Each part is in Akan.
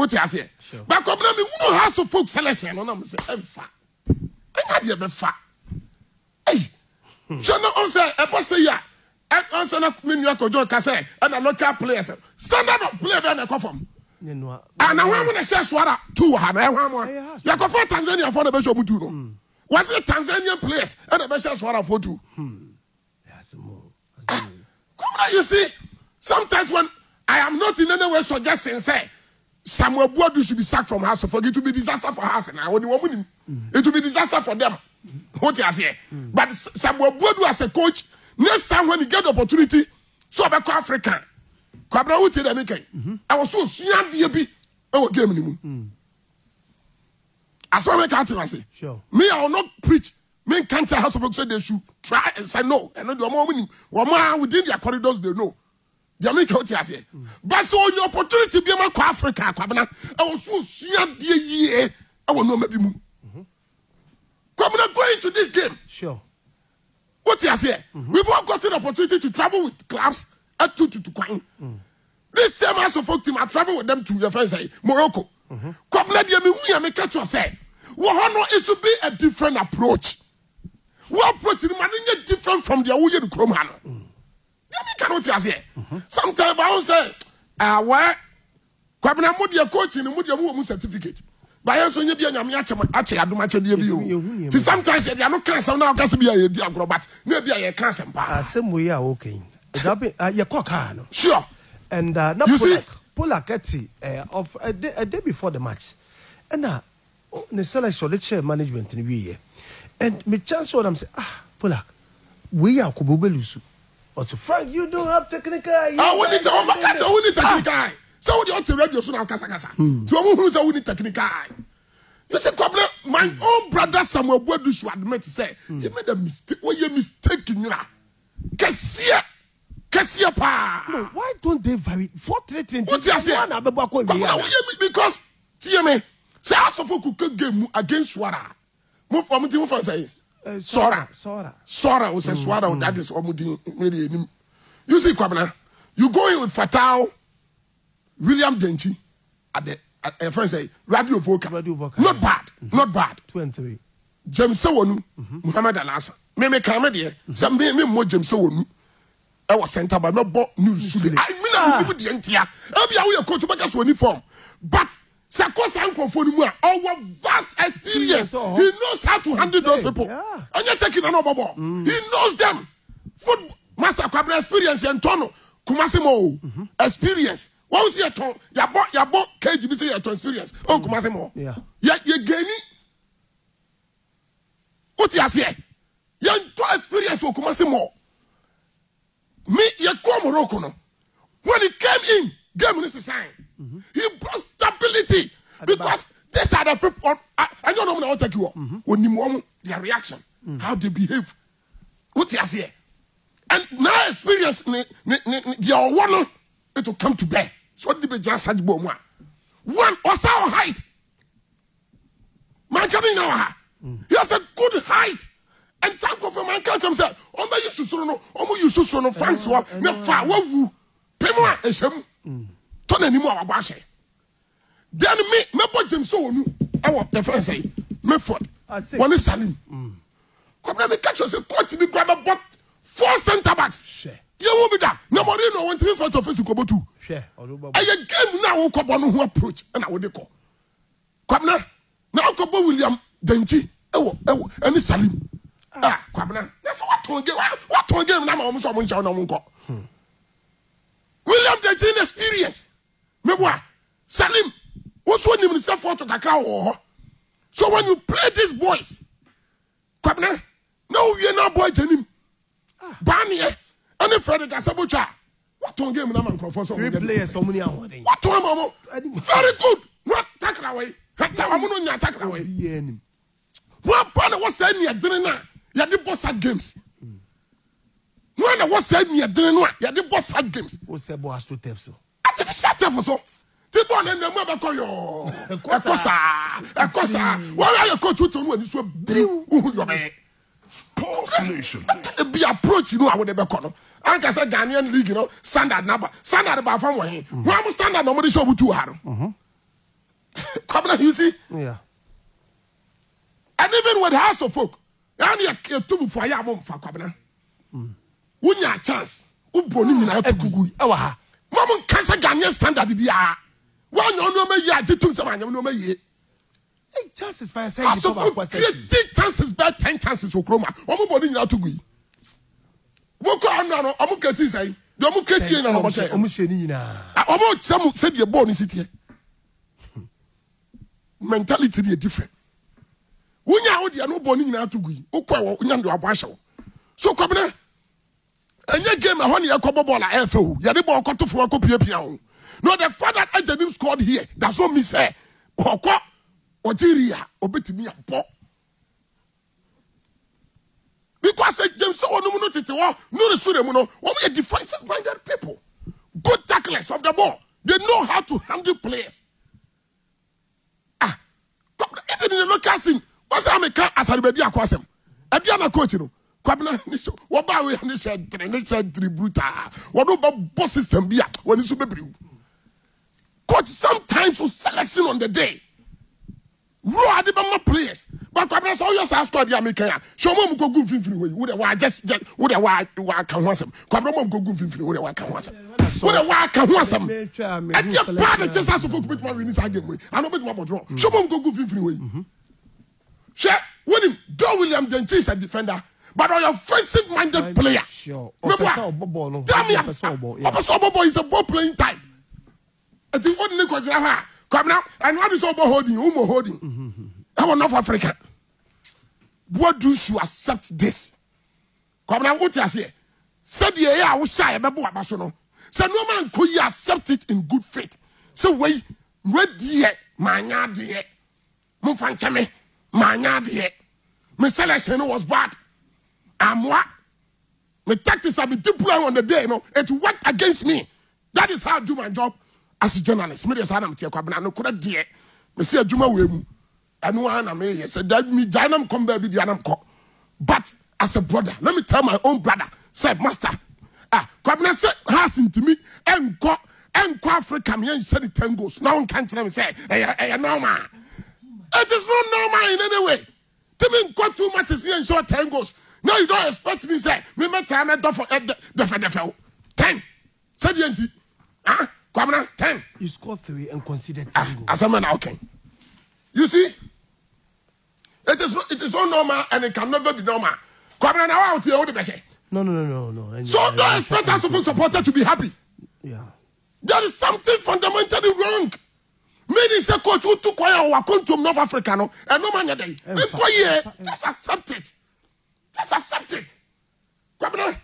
What you say? But come me who has to folk selection on am say emfa. Enya de be fa. Hey. So no on say e boss say ya. On say na me nua kojo ka say and local players. Standard of play be na confirm. And I want to say Swara 2 ha na ehwa mo. Ya ko for Tanzania for the be show mu 2 no. Was it Tanzanian players and the be show Swara for 2. Yes more. Come on, you see, sometimes when I am not in any way suggesting, say, Samuel Boadu should be sacked from House of Folk, it will be disaster for House and it will be disaster for them. What you say? But Samuel Boadu as a coach, next time when he get the opportunity, so about African, Kwabra will tell them, I was so young, DB, I will give him. As well, I say, sure. Me, I will not preach. Men can't tell House of Folk say they should try and say no. And not the more within their corridors, they know. They make out here. But so your opportunity be a Africa, Kwabena. I was so young, dear, I will know maybe move. Kwabena going to this game. Sure. What you say? We've all got an opportunity to travel with clubs at to Quine. This same House of Folk team, I travel with them to your friends, Morocco. Kwabena, dear me, we are making to say, what is to be a different approach. What approach is different from the Awuye Kromano? You cannot say. Sometimes I will say, why? Kwabena Mudia coach in the Mudia certificate. By also, you be a Yamacha, I do much of you. Sometimes they are not cancer now, can be a diagrobat, maybe a cancer. Same way, okay. Your cock, sure. And now you see, Polakati of a day before the match. And now, the selection, let's share management in the year. And me chance what I'm saying, Polak, we are Kububelusu. Also, Frank, you don't have technical. I want it to technical. So what you want to radio soon now, Kasa. To a woman who's a winning technical. You say, my own brother Samuel Boadu should admit to say, he made a mistake. What you mistaken, you are. Cassia pa. No, why don't they vary 4-3-3? What you say? Because, TMA, say, I saw could game against Swara. Move from the say Sora was a Swara, that is Omudi. You see, Kwabena, you go in with Fatal, William Denchi, at the friend say Radio Voca. Not bad. 2 and 3. James Sawonu, Muhammad Alasa. Me Kamadia, some me more James Sawonu. I was sent by my news. I mean, the entire. I'll be a coach to make us uniform. But Sakos uncle for our vast experience. He knows how to handle those people. And you're taking another ball. He knows them. Football Master Kwabena experience and Tono. Kumasimo experience. What was your tone? You bought KGB say your experience. Oh, Kumasimo. Yeah. You gain it. What you say? You experience for Kumasimo. Me, you come Morocco. When he came in, game is the sign. He brought stability because these are the people. I don't know how to take you up. When you their reaction, how they behave. What you say? And now experience their one it will come to bear. So the be just such bomb. One was our height. Man coming now. He has a good height. And some of man can't himself. Oh, my used to no. Oh, my used to no. Thanks for me. Far. What you? Pema is him. Turn anymore about it. Then me put him so on. I want the first say, me for one is Salim. Come me catch us a coach to grab a butt 4 center backs. You won't be that. Nobody no want to be front of us to go to. I again now come on who approach and I would call. Come now come William Denchi. And Salim. Kwabena. That's what to game now almost someone shall not go. William Denchi experience. Memoir, Salim, what's one in the for to Kakao? So when you play these boys, Kwabena, no, you're not boy Jenim. Barney, and the Frederick Asabucha. What one game I'm for 3 players, so many hours. What one, very good. Not tackle away. I'm not tackle away. What partner was saying you're doing now? You're the boss at games. When I was saying you're doing now, you're the boss at games. What's the boss to tell so? Shut up for so. People and the mother call you. A cosa. Why are you coach to when you were Sports Nation? Be approach, you know, I would have called. I can say Ghanaian League, you know, standard number. Standard about from way. Why am standard nobody show with 2 hard? Kwabena, you see? Yeah. And even with House of Folk, and you two for Yamon for Kwabena. When you have a chance, who born in our Tugu, Awa. Mamma Casa Ghanaian standard be a one no me ya did to someone no me. Chances by saying House of Folk, 10 chances, bad 10 chances for Chroma, or born in our Tugu. Woko ano omo kati say do omo kati na omo say omo sheni nyina omo some said your born city mentality dey different wonya wo dia no born nyina to gui okwa wo nya ndo aboahye so Kwabena enye game a ho ne yakobo ball a efe ho ya de ball kotofo akopia ho no the fact that Ajadim scored here that's what me say okwa ojiria obetimi abo. Because James so no tete wo no resure mu no we are defensive minded people, good tacklers of the ball, they know how to handle players. Even in the local scene what's am ka asarbedi akwasem aduana coach no Kwabena ni so wo ba we ni said brutal wo do boss system bia woni so bebriu coach sometimes for selection on the day raw adibama players but Kwabena so your squad ya make ya show mom go gun finfiri we wo de wa just wo de wa kan ho asem Kwabena mom go gun finfiri wo de wa kan ho asem wo de wa kan ho asem and your partner just has to focus with my win this game we I no bet my draw show mom go gun finfiri we share when him Don William Denchi is a defender but on your offensive minded player sure damn ya Obobo is a ball playing type I think what the coach ha Kwabena and what is Obo holding I want North Africa. What do you accept this? Kwabena what you say? Said ye ya wo shy be bo abaso no. Say no man could you accept it in good faith. So we die manya de. Mo fanche me manya de. Me selection was bad. What? My tactics have been deployed on the day, it worked against me. That is how I do my job as a journalist. Me dey say am tie Kwabena no could die. Me say adwuma we mu. And one I may said that me Janam come baby Janam ko. But as a brother, let me tell my own brother, say master, Kwabena say has into me and go Africa me and said it 10 goals. Now one can't tell me say normal. It is not normal in any way. Tell me got too much is here and short 10 goals. Now you don't expect me say me met time for 10. Said the Kwabena 10. You scored 3 and considered 10 goals. As a man okay. You see? It is not normal and it can never be normal. Kwabena now out here all the best. No. So don't expect us of supporter to be happy. Yeah. There is something fundamentally wrong. Maybe say coach who took our to North Africa no and no man day. Just accept it. Just accept it. Kwabena.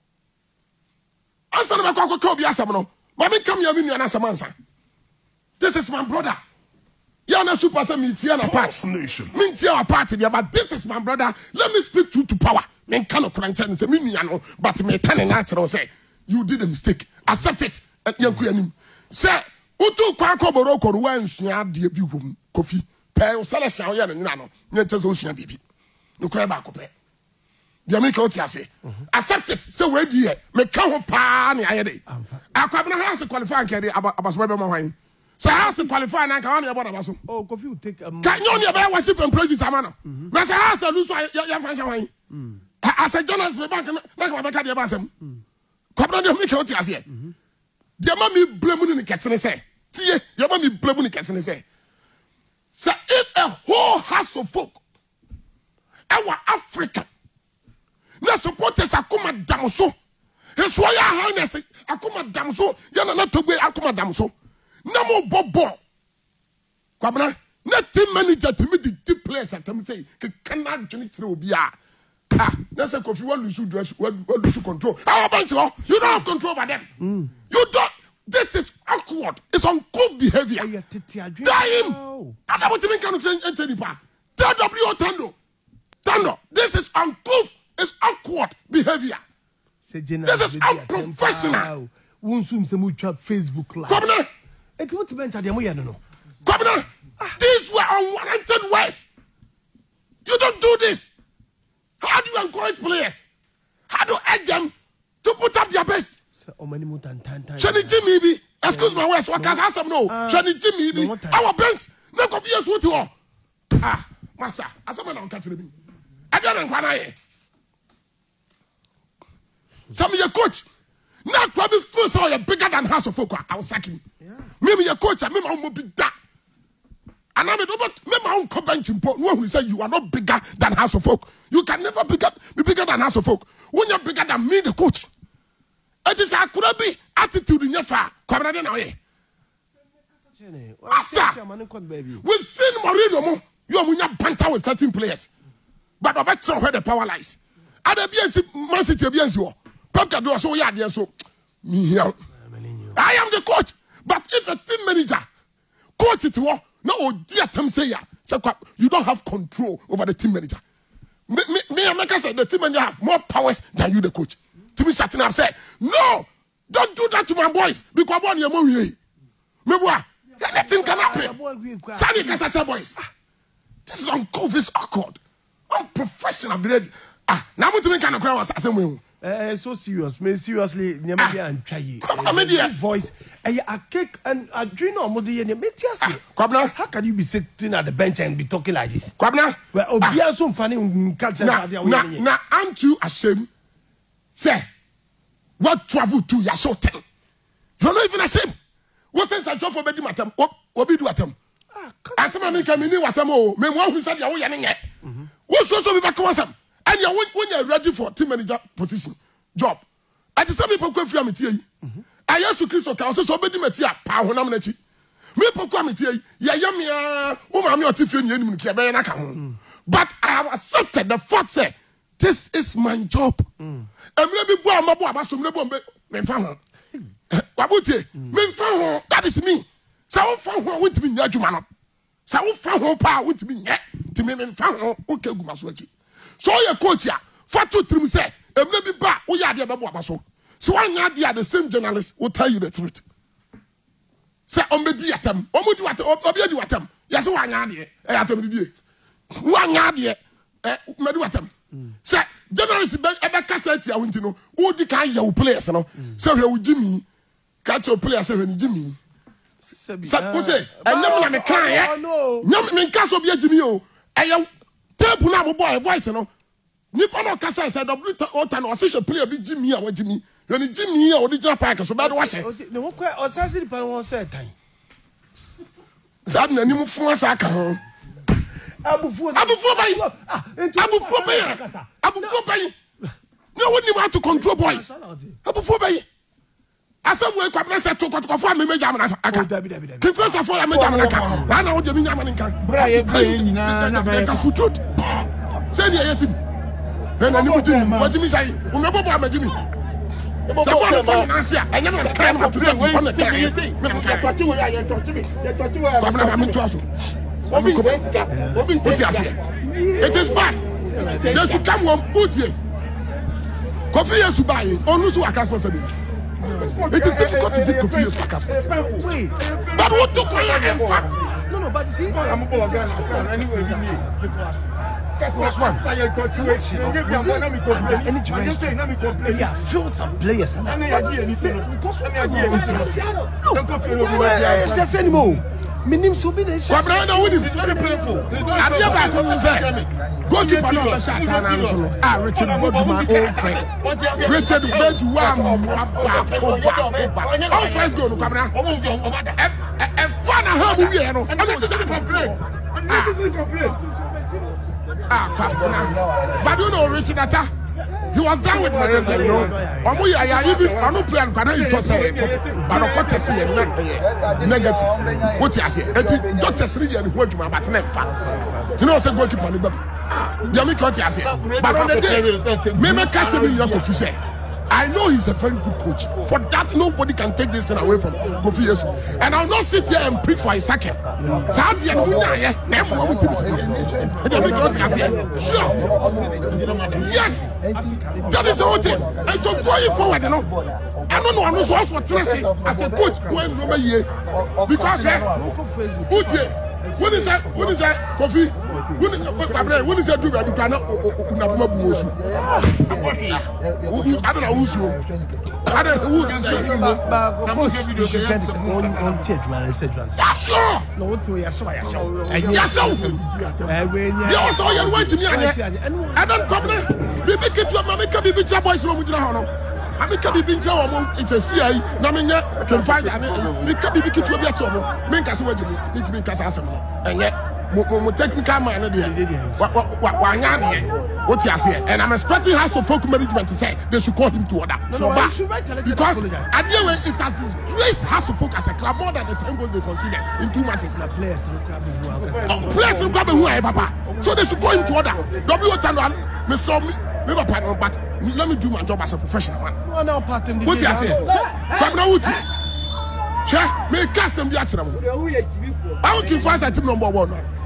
Answer me kwa ko bi asam no. Mama come here me na samansa. This is my brother. You're not super me part nation. But this is my brother. Let me speak truth to power. Men cannot crunch and say me but me can natural say you did a mistake. Accept it. Say utu kwa ko boroko ruwa nsua de bi hom kofi. Pe sala sha ya na no. Nya tese osua bibi. No kra ba ko pe. Dia me ka oti ase. Accept it. Say we di me ka ho pa na ayede. Akwabena has qualify kede abaso be mo hwan. So how to qualify now? Can you about abaso? Oh, Kofi will take. Can you be worship and praise Samana? Na say how to lose your friends away. As a journalist, me bank na ka make the abasem. Kwabena dey make out here. Dey ma me blame ni kesene say. Tie, dey ma me blame ni kesene say. So if a whole house of folk our Africa na supporters akoma damso. His Royal Highness akoma damso. Yana na togbe akoma damso. Namo bobo. Kwabena, not team manager to me the deep players at them say, cannot join it be that's a Kofi one lose dress, one lose control. How about you? You don't have control over them. You don't. This is awkward. It's uncouth behavior. Die him. I don't want to make kind of thing. TW Tando. This is uncouth. It's awkward behavior. This is unprofessional. Facebook Live. Kwabena. Kwabena, these were unwarranted words. You don't do this. How do you encourage players? How do you urge them to put up their best? Shani Jimmy, excuse my words, what can I say no? Shani Jimmy, our bench, na Kofi Yesu wuti ho masa asama na onka kire bi ada na nkwa na ye some your coach na kwa be feel so you bigger than House of Folk. I was sacking me your coach me ma mo bi da and I'm me ma on come bench impo no who say you are not bigger than House of Folk. You can never be bigger than House of Folk. When you're bigger than me the coach, it is a could be attitude in your far come na ye asa we've seen Mourinho you are banter with certain players but about so where the power lies and the BNC Man City BNC Pep Guardiola so yeah there so me here I am the coach but if a team manager coach it no dear Tom say you don't have control over the team manager me America said the team manager have more powers than you the coach to me shutting up say no don't do that to my boys because one year more me boy anything can happen Sani Kasasa boys this is uncouth, this awkward unprofessional behavior now what do you kind of crowd was the same way so serious me seriously nyama and try voice a cake and a dream or modi and Kwabna how can you be sitting at the bench and be talking like this Kwabna well obia so funny culture now I'm too ashamed say what travel to your short time you're not even ashamed what sense I drop for bedi matam what be do atam asema me come ni watam o me mo hu said ya wo ye ne wo so be back wasam and you when you're ready for team manager position job I just say me pokwa free am tie yi ayesu Kristo ka so bedi mati a pa honam na chi me pokwa me tie yi ya yamia wo ma me otifie ni anim ki be na ka ho but I have accepted the fact say this is my job emre bi bu amabo abaso mre bo me fa ho wabutie me fa ho that is me sa wo fa ho won't be nya djuma no sa wo fa ho pa won't be nya ti me fa ho o ka guma so achi so your coach ya fa to trim say emre bi ba wo ya de be bo abaso so one ya de the same journalist will tell you the truth say ombedi atam omodi watam obi adi watam ya say one ya de atam di one ya de medi watam say journalist be cassette ya wonti no wo di kan ya wo players no say we wo Jimmy catch your players say we Jimmy say enyam na me kan ya nyam me kan so be Jimmy o eya tape na mo boy voice no nipa no kasa say w ota no say player be Jimmy a wo Jimmy you ni Jimmy a original park so be do wa she no wo kwa o say nipa no say tan sad na ni mo fu asa ka ho abufu bayi no one need to control boys abufu bayi asem we kwabna se to kotokofo am meja amana aka ki first of all am meja amana aka na wo de mi nyama nka bra ye fe nyina na bra ka sutut se ni ayetim he na ni mutimi wajimi sai unabo bo amajimi se bo na fa na sia enye na ka na to se ko na ka me na touch we ya touch me kwabna ba mi to aso it is bad they should come on put here Kofi Yesu buy onu so akas person it is difficult to beat Kofi Yesu akas person wait but what to call him no but see I'm going yeah feel some players just anymore minim so be the shot brother with him very painful adia ba ko say goalkeeper no be shot na so no Richard Bodu my old friend Richard Bodu ba all first goal no kwabra e fa na ha mu wie no e no ja complain kwabra but you know Richard Ata he was down with Maria, you know. Omo ya even anu plan kwada ito say but no contest here negative. What you say? Eti doctor siri ye ho adwuma but na mfa. You know say goalkeeper ni bam. Dia me count you say. But on the day me catch him in your Kofi say. I know he's a very good coach. For that, nobody can take this thing away from Kofi Yesu. And I'll not sit here and preach for a second. Sure. Yes. That is the whole thing. And so going forward, you know, I don't know. I'm not for Tracy as a coach. Because when is that Kofi? When is a do that? You cannot Unabuma Busu. I don't know who's you. I don't know who's you should get this on tape, man. I said, yes, sure. No, what do you say? Yes, sir. You also are going to me. I don't come there. Baby, get your mammy, can be bitch boys from Mujahano. I make a big job. It's a CIA. Namina can find me. Can be bitch to be a trouble. Make us what you need to be Casasam. And yet, technical man, what you say, and I'm expecting House of Folk Management to say they should call him to order. So bad because at the end it has disgraced House of Folk as a club more than the 10 goals they consider in 2 matches. Players in Krabi who are Papa, so they should call him to order. W. Tano, Mr. Never partner, but let me do my job as a professional man. What you say? Uti. Yeah, me cast them the I will give us a team number 1.